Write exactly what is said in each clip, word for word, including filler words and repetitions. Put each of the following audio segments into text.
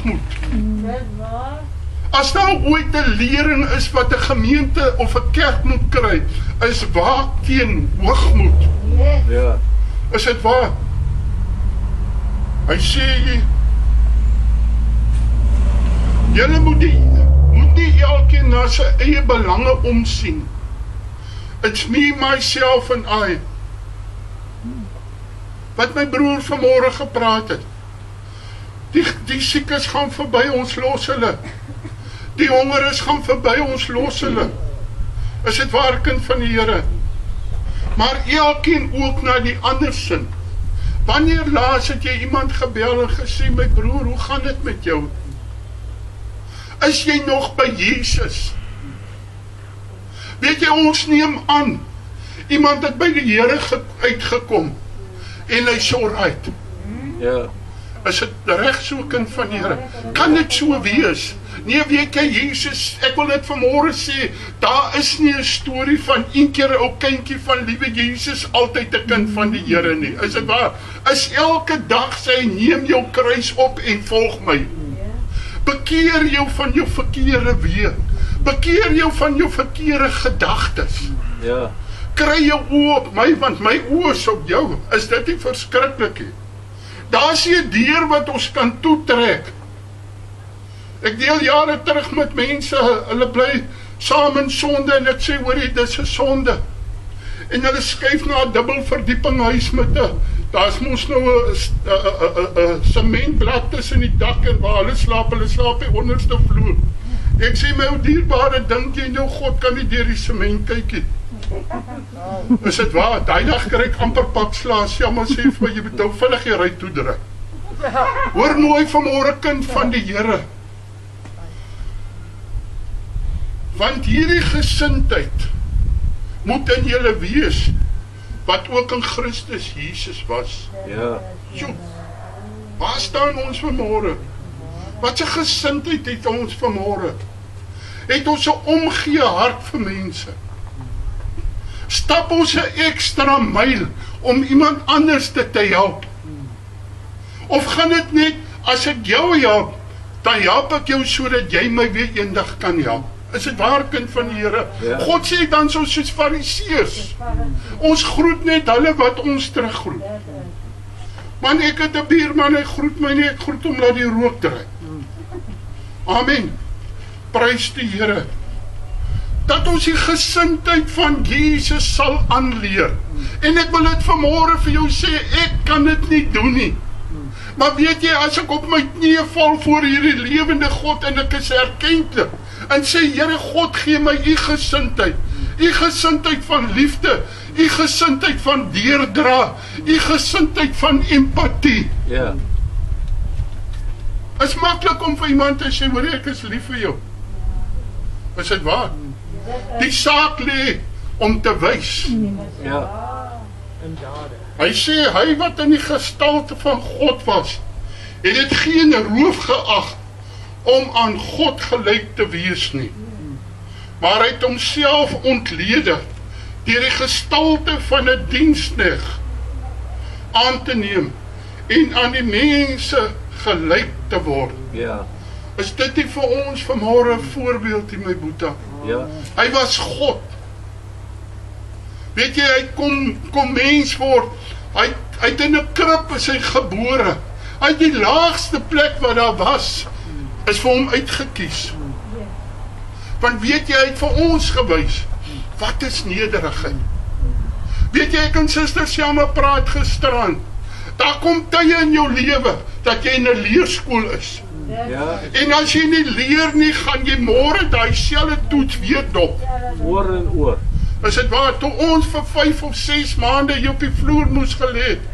hoogmoed. As daar ooit 'n lering is wat 'n gemeente of 'n kerk moet kry, is waak teen hoogmoed. Ja. Is dit waar? Hy sê, julle moet nie, moet nie elkeen na sy eie belange omsien. It's me, myself and I. Wat my broer vanmôre gepraat het. Die, die siekes gaan verby, ons los hulle. Die hongeres gaan verby, ons los hulle. Is dit waar, kind van die Here? Maar elkeen ook na die ander sin. Wanneer laas het jy iemand gebel en gesê, my broer, hoe gaan dit met jou? Is jy nog by Jesus? Weet jy, ons neem aan, iemand het by die Here uitgekom, en hy so right. Ja. Is dit reg so, kind van die Here? Kan dit so wees? Nee, weet jy, Jesus, ek wil dit vanmôre sê, daar is nie 'n storie van een keer 'n ou kindjie van liewe Jesus, altyd 'n kind van die Here nie. Is dit waar? Is elke dag sê, neem jou kruis op en volg my. Bekeer jou van jou verkeerde weë. Bekeer jou van jou verkeerde gedagtes. Ja. Kry jou oë op my, want my oë is op jou. Is dit nie verskriklik nie? Daar is 'n deur wat ons kan toetrek. Ek deel jare terug met mense, hulle bly saam in sonde, en ek sê, hoorie, dis 'n sonde. En hulle skuif na 'n dubbelverdieping huis met 'n, daar's mos nou 'n sementblad tussen die dak, en waar hulle slaap, hulle slaap die onderste vloer. Ek sê, my ou dierbare, dink jy nou, God kan nie deur die sement kyk nie. Is dit waar? Daai dag kry ek amper pakslaas, ja, maar sê vir my, jy moet nou vinnig jy ry toedruk. Hoor mooi vanmôre, kind van die Here. Want hierdie gesindheid moet in julle wees, wat ook in Christus Jesus was. Ja. Jo, waar staan ons vanmôre? Wat 'n gesindheid het ons vanmôre? Het ons 'n omgee hart vir mense? Stap ons 'n ekstra myl om iemand anders te, te help? Of gaan dit net, as ek jou help, dan help ek jou sodat jy my weer eendag kan help? Is dit waar, kind van die Here? Ja. God sê dan so soos Fariseërs. Ons groet net hulle wat ons teruggroet. Man, ek het 'n buurman, hy groet my nie, ek groet hom laat die rook dry. Amen. Prys die Here. Dat ons die gesindheid van Jesus sal aanleer. En ek wil dit vanmôre vir jou sê, ek kan dit nie doen nie. Maar weet jy, as ek op my knieë val voor hierdie lewende God en ek is erkentlik en sê, Here God, gee my u gesindheid, u gesindheid van liefde, u gesindheid van deurdra, u gesindheid van empatie. Ja. Is maklik om vir iemand te sê, hoor ek is lief vir jou. Is dit waar? Die saak lê om te wys. Ja. Hy sê, hy wat in die gestalte van God was, het dit geen roof geag om aan God gelyk te wees nie. Maar hy het homself ontlede deur die gestalte van 'n diensknegt aan te neem en aan die mense gelyk te word. Ja. Is dit nie vir ons vanmôre 'n voorbeeld in my boeta? Ja. Hy was God. Weet jy, hy kom, kom mens word, hy, hy het in 'n krib is hy gebore. Hy het die laagste plek wat daar was, is vir hom uitgekies. Want weet jy, hy het vir ons gewys, wat is nederigheid? Weet jy, ek en suster Selma praat gisteraan, daar kom tye in jou lewe, dat jy in 'n leerskool is. Ja. En as jy nie leer nie, gaan jy môre daai selfde toets weer dop. Oor en oor. Is dit waar, toe ons vir vyf of ses maande hier op die vloer moes gelê het.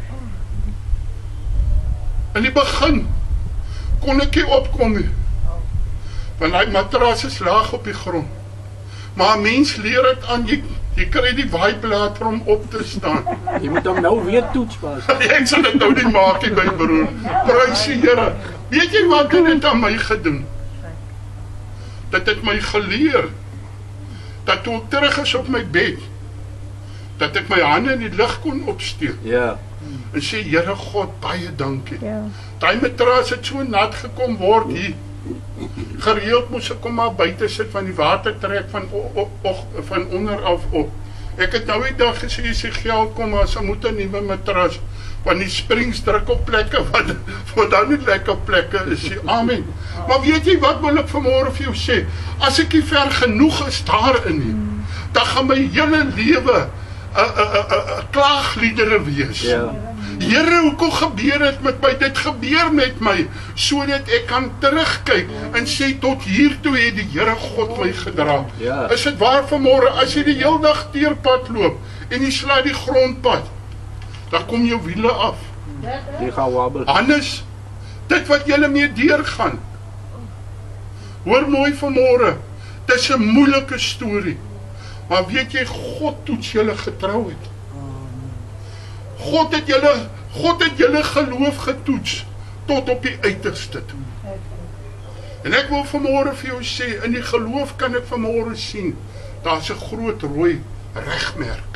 In die begin kon ek nie opkom nie, want die matras is laag op die grond. Maar 'n mens leer het aan, jy, jy kry die waaiblaad vir hom op te staan. Jy moet hom nou weer toets pas. Ek sal dit nou nie maak nie, my broer. Prys die Here. Weet jy wat het dit aan my gedoen? Dit het my geleer, dat toe ek terug is op my bed, dat ek my hande in die lug kon opsteek. Ja. en sê, Here God, baie dankie. Ja. Daai matras het so nat gekom word hier. Gereeld moes ek kom maar buite sit van die water trek van, o, o, o, van onder af op. Ek het nou die dag gesê, as die geld kom, as ek moet 'n nuwe matras, want die springs druk op plekke, wat, wat dan nie lekker plekke is, sê, amen. Maar weet jy wat wil ek vanmôre vir jou sê? As ek nie ver genoeg is daarin nie, dan gaan my hele lewe 'n klaagliedere wees. Ja. Here, hoekom gebeur dit met my? Dit gebeur met my, sodat ek kan terugkyk en sê, tot hier toe het die Here God my gedra. Ja. Is dit waar vanmôre, as jy die hele dag teerpad loop, en jy sla die grondpad, dan kom jou wiele af. Die gaan wabbel. Anders, dit wat julle mee deurgaan. Hoor mooi vanmôre, dit is 'n moeilike storie. Maar weet jy, God toets julle getrouheid. God het julle, God het julle geloof getoets, tot op die uiterste toe. En ek wil vanmôre vir jou sê, in die geloof kan ek vanmôre sien, daar's 'n groot rooi regmerk.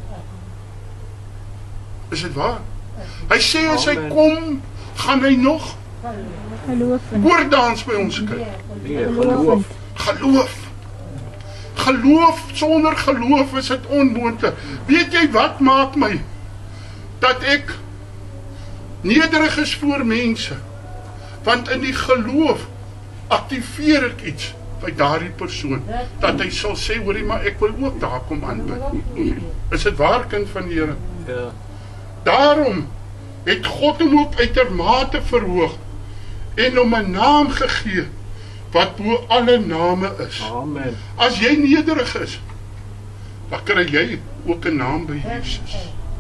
Is dit waar? Hy sê, as hy kom, gaan hy nog Geloof in. koordans by ons kry. Nee, geloof. Geloof. Geloof, sonder geloof is dit onmoontlik. Weet jy wat maak my? Dat ek nederig is voor mense. Want in die geloof aktiveer ek iets by daardie persoon. Dat hy sal sê, hoorie, maar ek wil ook daar kom aanbid. Is dit waar, kind van die Here? Ja. Daarom het God hom ook uitermate verhoog en hom 'n naam gegee wat bo alle name is. Amen. As jy nederig is, dan kry jy ook 'n naam by Jesus.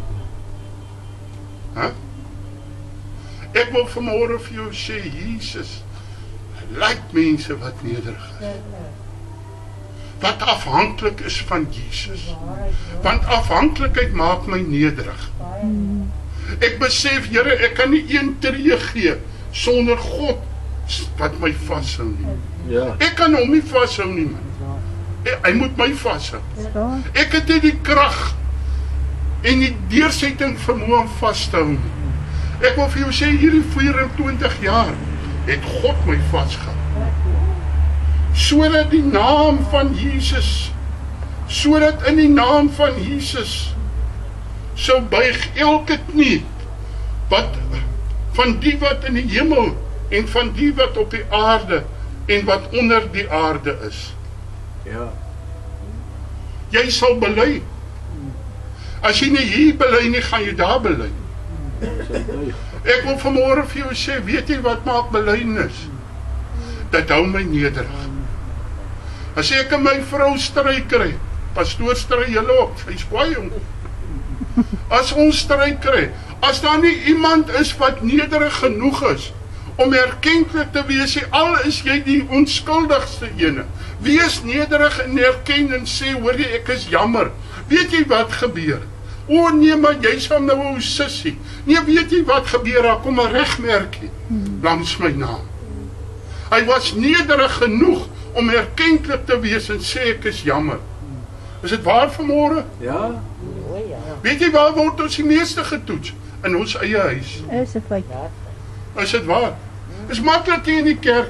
Huh? Ek wil vanmôre vir jou sê, Jesus lyk mense wat nederig is. Wat afhanklik is van Jesus. Want afhanklikheid maak my nederig. Ek besef, Here, ek kan nie een tree gee sonder God wat my vashou nie. Ja. Ek kan hom nie vashou nie, man. Hy moet my vashou. Ja. Ek het nie die krag en die deursetting vermoë om vas te hou nie. Ek wil vir jou sê, hierdie vyf en twintig jaar het God my vasgehou. Sodat die naam van Jesus, sodat in die naam van Jesus sou buig elke knie wat van die wat in die hemel en van die wat op die aarde en wat onder die aarde is. Ja. Jy sal bely. As jy nie hier bely nie, gaan jy daar bely. Ek wil vanmôre vir jou sê, weet jy wat maak belydenis? Dit hou my nederig. As ek en my vrou stry kry, pastoor stry julle op, hy's kwaai jong. As ons stry kry, as daar nie iemand is wat nederig genoeg is om erkentlik te wees, al is jy die onskuldigste ene, wees nederig en erken en sê, hoor jy, ek is jammer. Weet jy wat gebeur? O nee, maar jy sal nou 'n sissie. Nee, weet jy wat gebeur? Daar kom 'n regmerkie langs my naam. Hy was nederig genoeg om erkentlik te wees en sê ek is jammer. Is dit waar vanmôre? Ja. Weet jy waar word ons die meeste getoets? In ons eie huis. Is 'n feit. Is dit waar? Is maklik hier in die kerk.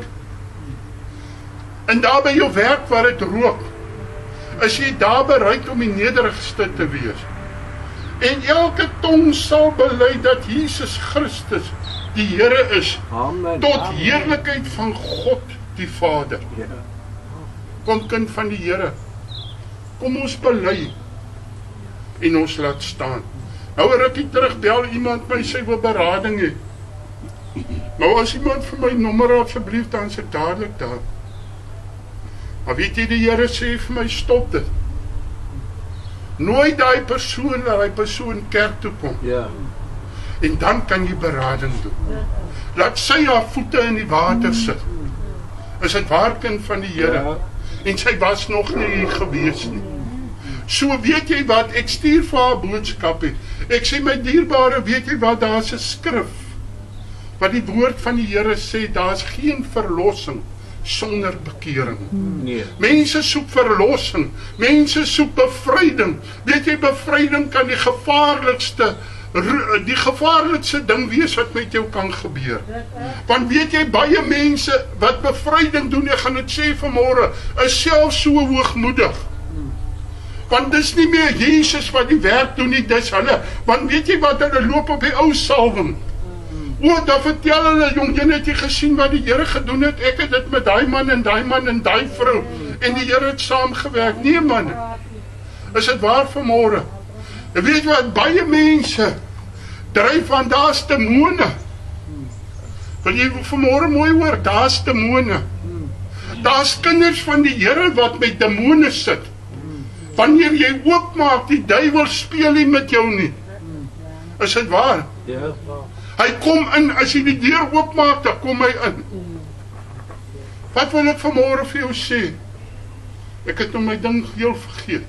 En daar by jou werk waar dit rook, is jy daar bereid om die nederigste te wees. En elke tong sal bely dat Jesus Christus die Here is, Amen. tot Amen. heerlikheid van God die Vader. Ja. Kom kind van die Here, kom ons bely en ons laat staan. Nou 'n rukkie terug bel iemand my, sê wil berading hê. Nou as iemand vir my nommer asseblief, dan is ek dadelik daar. Maar weet jy, die Here sê vir my, stop dit. Nooi daai persoon na daai persoon kerk toe kom. Ja. En dan kan jy berading doen. Laat sy haar voete in die water sit. Is dit waar, kind van die Here? Ja. En sy was nog nie hier gewees nie. So weet jy wat, ek stuur vir haar boodskapie. Ek sê, my dierbare, weet jy wat, daar is 'n skrif wat die woord van die Here sê, daar is geen verlossing sonder bekering. Nee. Mense soek verlossing, mense soek bevryding. Weet jy, bevryding kan die gevaarlikste die gevaarlikste ding wees wat met jou kan gebeur. Want weet jy, baie mense wat bevryding doen, ek gaan dit sê vanmôre, is self so hoogmoedig. Want dis nie meer Jesus wat die werk doen nie, dis hulle. Want weet jy wat, hulle loop op die ou salwing. O, dan vertel hulle, jong, jy het jy gesien wat die Here gedoen het, ek het dit met daai man en daai man en daai vrou, en die Here het saamgewerk. Nee man, is dit waar vanmôre? En weet jy wat, baie mense dryf van, daar's demone. Wil jy vanmôre mooi hoor, daar's demone. Daar's kinders van die Here wat met demone sit. Wanneer jy oopmaak, die duiwel speel nie met jou nie. Is dit waar? Ja. Hy kom in, as jy die deur oopmaak, dan kom hy in. Wat wil ek vanmôre vir jou sê? Ek het nou my ding heel vergeet.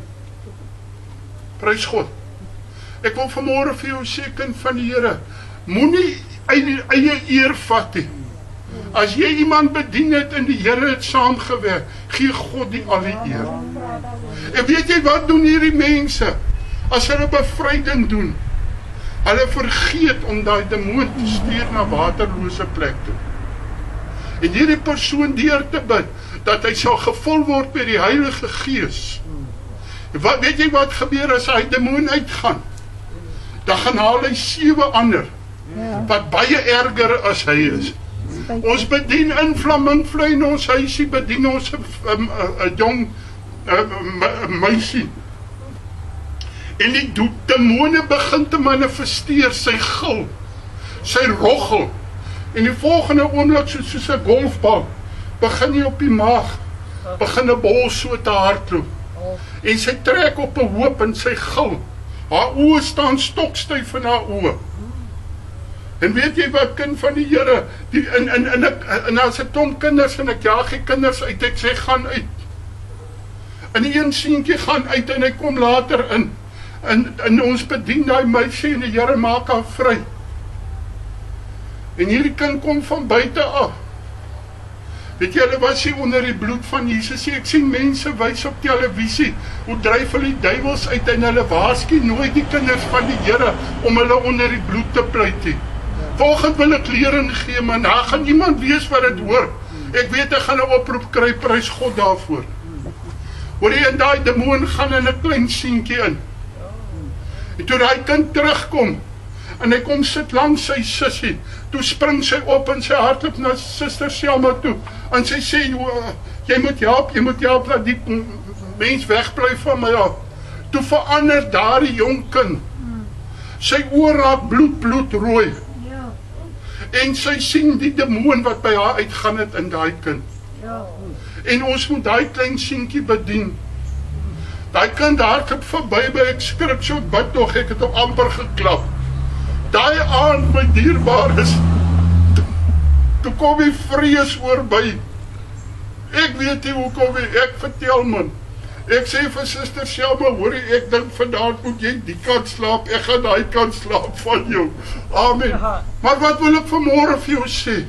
Prys God. Ek wil vanmôre vir jou sê, kind van die Here, moenie eie, eie eer vat nie. As jy iemand bedien het en die Here het saamgewerk, gee God die al die eer. En weet jy wat doen hierdie mense? As hulle bevryding doen, hulle vergeet om daai demoon te stuur na waterlose plek toe. En hierdie persoon deur te bid, dat hy sal gevul word met die Heilige Gees. Wat, weet jy wat gebeur as hy demoon uitgaan? Dan gaan haal hy sewe ander, wat baie erger as hy is. Ons bedien invlamming vlei in ons huisie, bedien ons 'n jong meisie. En die demone begin te manifesteer, sy gil, sy roggel. En die volgende oomblik, soos, soos 'n golfbal, begin jy op die maag, begin 'n bol so te hardloop. En sy trek op 'n hoop en sy gil. Haar oë staan stokstyf in haar oë. En weet jy wat, kind van die Here, die, en, en, en, ek, en as ek tom kinders, en ek jaag die kinders uit, ek sê, gaan uit. En die een seentjie gaan uit, en hy kom later in. En, en ons bedien die meisie, en die Here maak haar vry. En hierdie kind kom van buite af. Weet jy, hulle was hier onder die bloed van Jesus. Ek sien mense wys op televisie, hoe dryf hulle die duiwels uit, en hulle waarsku nooit die kinders van die Here, om hulle onder die bloed te pleit nie. Volgend wil ek lering gee, man, daar gaan iemand wees wat het hoor. Ek weet, ek gaan 'n oproep kry, prys God daarvoor. Hoor jy, en daai demoon gaan in 'n klein seentjie in. En toe daai kind terugkom, en hy kom sit langs sy sussie, toe spring sy op en sy hardloop na suster Selma toe, en sy sê, jy moet help, jy moet help, dat die mens wegbly van my af. Toe verander daardie jong kind, sy oor raak bloed, bloed rooi, en sy sien die demoon wat by haar uitgaan het in daai kind. En ons moet daai klein seentjie bedien. Daai kind hardloop verby by, ek skrik so, bid nog, ek het hom amper geklap. Daai aand, my dierbares, toe kom die vrees oorby. Ek weet nie hoe kom die, ek vertel man. Ek sê vir suster Selma, hoorie, ek dink vandaag moet jy die kant slaap, ek gaan daai kant slaap van jou. Amen. Maar wat wil ek vanmôre vir jou sê?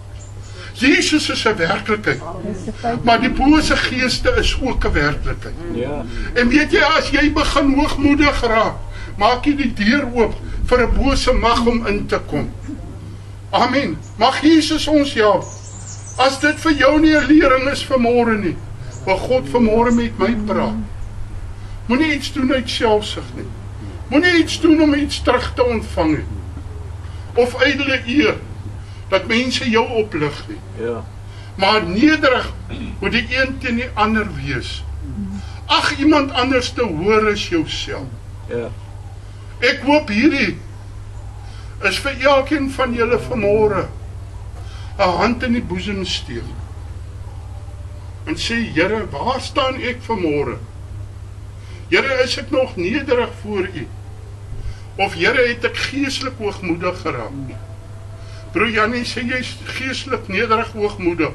Jesus is 'n werklikheid, maar die bose geeste is ook 'n werklikheid. Ja. En weet jy, as jy begin hoogmoedig raak, maak jy die deur oop vir 'n bose mag om in te kom. Amen. Mag Jesus ons help. As dit vir jou nie 'n lering is vanmôre nie, wil God vanmôre met my praat. Moenie iets doen uit selfsug nie. Moenie iets doen om iets terug te ontvang nie. Of ydelle eer, dat mense jou oplig nie. Ja. Maar nederig moet die een teen die ander wees. Ag, iemand anders te hoor is jouself. Ja. Ek hoop hierdie is vir elkeen van julle vanmôre 'n hand in die boesem steek. En sê, Here, waar staan ek vanmôre? Here, is ek nog nederig voor U? Of Here, het ek geestelik hoogmoedig geraak? Broer Jannie, sê jy is geestelik nederig hoogmoedig?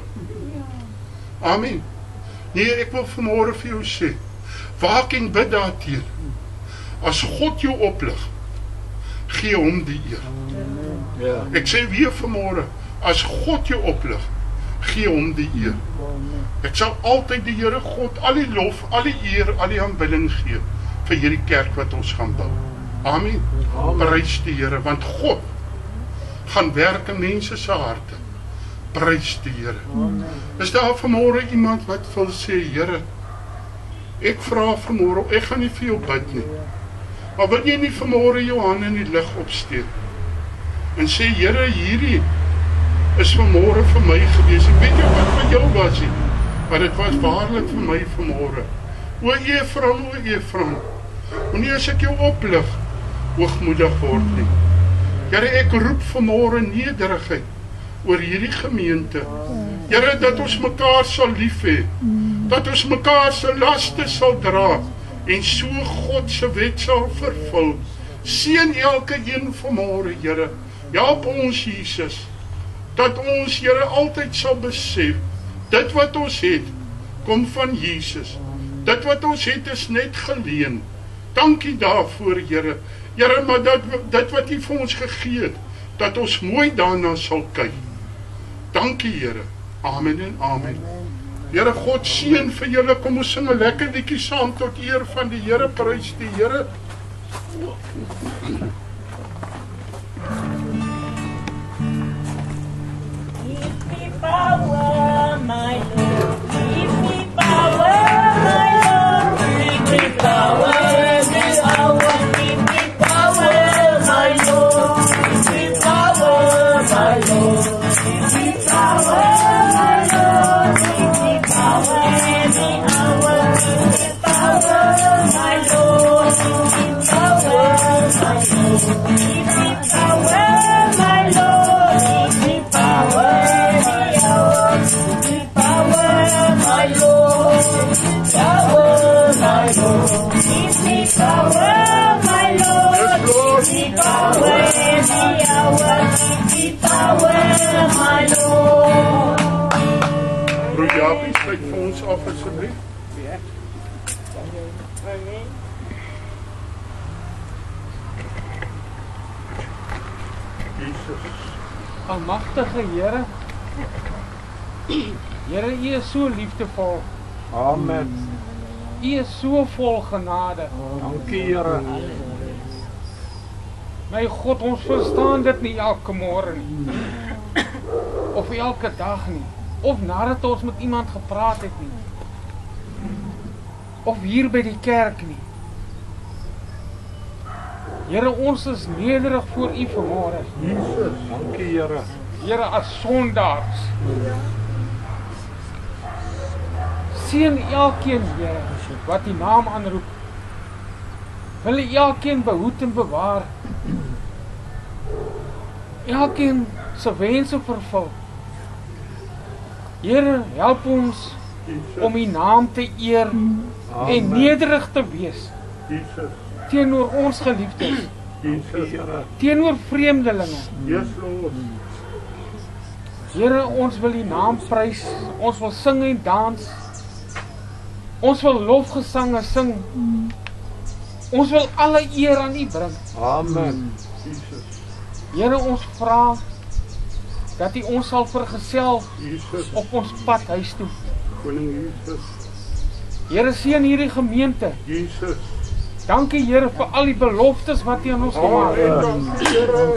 Amen. Nee, ek wil vanmôre vir jou sê, waak en bid daarteen. As God jou oplig, gee hom die eer. Ja. Ek sê weer vanmôre, as God jou oplig, gee hom die eer. Ek sal altyd die Here God al die lof, al die eer, al die aanbidding gee vir hierdie kerk wat ons gaan bou. Amen. Prys die Here, want God gaan werk in mense se harte. Prys die Here. Is daar vanmôre iemand wat wil sê, Here, ek vra vanmôre, ek gaan nie vir jou bid nie, maar wil jy nie vanmôre jou hand in die lig opsteek en sê, Here, hierdie is vanmôre vir my gewees. Ek weet jy wat vir jou was nie, maar dit was waarlik vir my vanmôre. O Efraim, o Efraim, wanneer as ek jou oplig, hoogmoedig word nie. Here, ek roep vanmôre nederigheid oor hierdie gemeente. Here, dat ons mekaar sal lief hê, dat ons mekaar se laste sal dra, en so God se wet sal vervul. Seën elke een vanmôre, Here. Help ons, Jesus, dat ons, Here, altyd sal besef, dit wat ons het, kom van Jesus. Dit wat ons het is net geleen. Dankie daarvoor, Here. Here, maar dat, dit wat U vir ons gegee het, dat ons mooi daarna sal kyk. Dankie, Here. Amen en amen. Here, God seën vir julle. Kom ons sing 'n lekker liedjie saam tot eer van die Here. Prys die Here. Give me power, my Lord. Give me power, my Lord. Give me power, this hour. Give me power, my Lord. Give me power, my Lord. Give me power, my Lord. Give me power, every hour. Give me power, my Lord. Give me power, my Lord. Give me power, my Lord. Give me power, every hour. Give me power, my Lord. Power, my Lord. Give me power, my Lord. Give me power, every hour. Give me power, my Lord. Broer Japie, sluit vir ons af asseblief. Jesus. Almagtige Here, Here, U is so liefdevol. Amen. U is so vol genade. Dankie, Here. My God, ons verstaan dit nie elke môre nie. Of elke dag nie. Of nadat ons met iemand gepraat het nie. Of hier by die kerk nie. Here, ons is nederig voor U vanmôre. Jesus. Dankie, Here. Here, as sondaars. Seën elkeen, Here, wat U naam aanroep. Wil U elkeen behoed en bewaar. Elkeen se wense vervul. Here, help ons om U naam te eer en nederig te wees. Jesus. Teenoor ons geliefdes, Jesus. teenoor vreemdelinge. Yes, Lord. Here, ons wil U naam prys, ons wil sing en dans, ons wil lofgesange sing, ons wil alle eer aan U bring. Amen. Jesus. Here, ons vra dat U ons sal vergesel Jesus. op ons pad huis toe. Koning Jesus. Here, seën hierdie gemeente. Jesus. Dankie, Here, vir al die beloftes wat U aan ons gemaak het. Dankie, Here.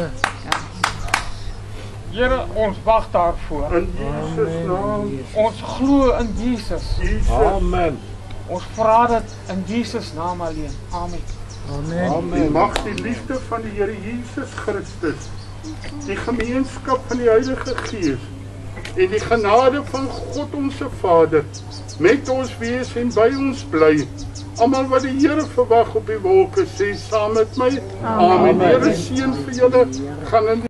Here, ons wag daarvoor. In Jesus naam. Ons glo in Jesus. Jesus. Amen. Ons vra dit in Jesus naam alleen. Amen. En mag die liefde van die Here Jesus Christus, die gemeenskap van die Heilige Gees en die genade van God onze Vader met ons wees en by ons bly. Almal wat die Here verwag op die wolke, sê saam met my. Amen. Amen. Here seën vir julle. Gaan in